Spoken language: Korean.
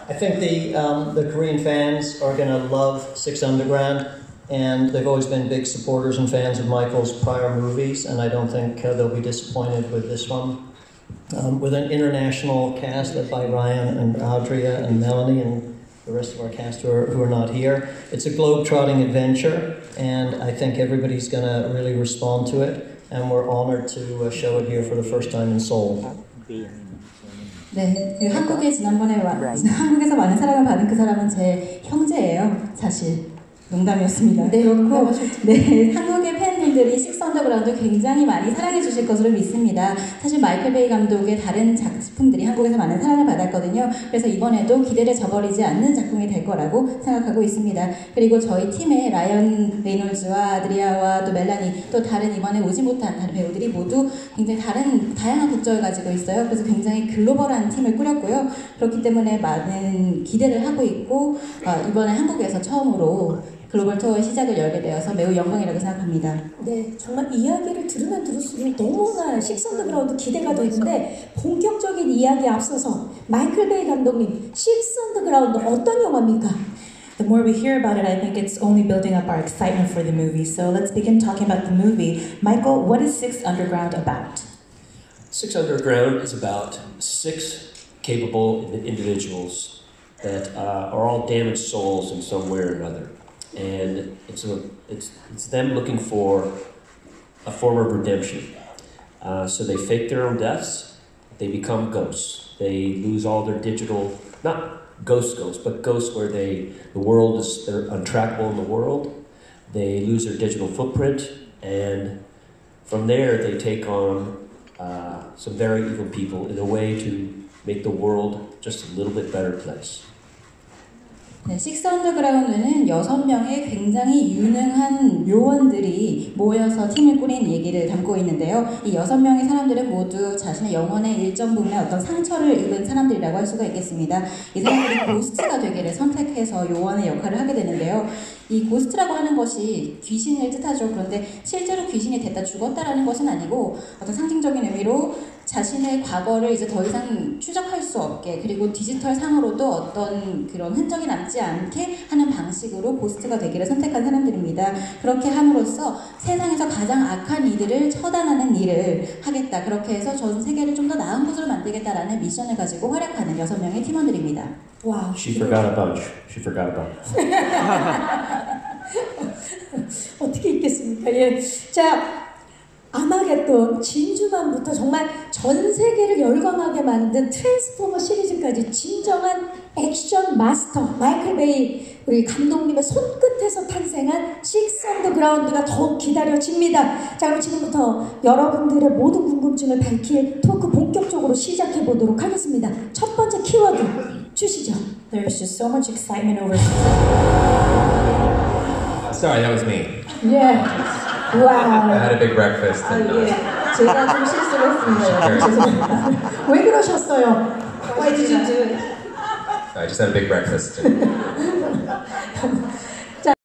I think the Korean fans are going to love Six Underground, and they've always been big supporters and fans of Michael's prior movies, and I don't think they'll be disappointed with this one. With an international cast led by Ryan and Audria and Melanie and the rest of our cast who are not here. It's a globe-trotting adventure, and I think everybody's going to really respond to it, and we're honored to show it here for the first time in Seoul. 네, 한국에서 많은 사랑을 받은 그 사람은 제 형제예요, 사실. 농담이었습니다. 네, 네, 한국의 팬분들이 식스 언더그라운드 굉장히 많이 사랑해 주실 것으로 믿습니다. 사실 마이클 베이 감독의 다른 작품들이 한국에서 많은 사랑을 받았거든요. 그래서 이번에도 기대를 저버리지 않는 작품이 될 거라고 생각하고 있습니다. 그리고 저희 팀의 라이언 레이놀즈와 아드리아와 또 멜라니 또 다른 이번에 오지 못한 다른 배우들이 모두 굉장히 다양한 국적을 가지고 있어요. 그래서 굉장히 글로벌한 팀을 꾸렸고요. 그렇기 때문에 많은 기대를 하고 있고 이번에 한국에서 처음으로 글로벌 투어의 시작을 열게 되어서 매우 영광이라고 생각합니다. 네, 정말 이야기를 들으면 들을수록 너무나 식스 언더그라운드 기대가 되는데 본격적인 이야기에 앞서서 마이클 베이 감독님, 식스 언더그라운드 어떤 영화입니까? The more we hear about it, I think it's only building up our excitement for the movie. So let's begin talking about the movie. Michael, what is Six Underground about? Six Underground is about 6 capable individuals that are all damaged souls in some way or another. And it's them looking for a form of redemption. So they fake their own deaths. They become ghosts. They lose all their digital, not ghosts, but ghosts where they're untrackable in the world. They lose their digital footprint, and from there they take on some very evil people in a way to make the world just a little bit better place. 네, 식스 언더그라운드는 6명의 굉장히 유능한 요원들이 모여서 팀을 꾸린 얘기를 담고 있는데요. 이 6명의 사람들은 모두 자신의 영혼의 일정 부분에 어떤 상처를 입은 사람들이라고 할 수가 있겠습니다. 이 사람들이 고스트가 되기를 선택해서 요원의 역할을 하게 되는데요. 이 고스트라고 하는 것이 귀신을 뜻하죠. 그런데 실제로 귀신이 됐다 죽었다라는 것은 아니고 어떤 상징적인 의미로 자신의 과거를 이제 더 이상 추적할 수 없게 그리고 디지털 상으로도 어떤 그런 흔적이 남지 않게 하는 방식으로 고스트가 되기를 선택한 사람들입니다. 그렇게 함으로써 세상에서 가장 악한 이들을 처단하는 일을 하겠다. 그렇게 해서 전 세계를 좀 더 나은 곳으로 만들겠다라는 미션을 가지고 활약하는 6명의 팀원들입니다. 와우. She forgot a bunch. She forgot a bunch. 어떻게 있겠습니까? 예. 자, 아마겟돈, 진주만부터 정말 전 세계를 열광하게 만든 트랜스포머 시리즈까지 진정한 액션 마스터 마이클 베이 우리 감독님의 손끝에서 탄생한 식스 언더그라운드가 더욱 기다려집니다. 자, 그럼 지금부터 여러분들의 모든 궁금증을 밝힐 토크 본격적으로 시작해 보도록 하겠습니다. 첫 번째 키워드 주시죠. There's just so much excitement over. Sorry, that was me. 예. 와. I had a big breakfast. And, 예. 제가 좀 실수를 했습니다. 죄송합니다. 왜 그러셨어요? Why did you do it? I just had a big breakfast. And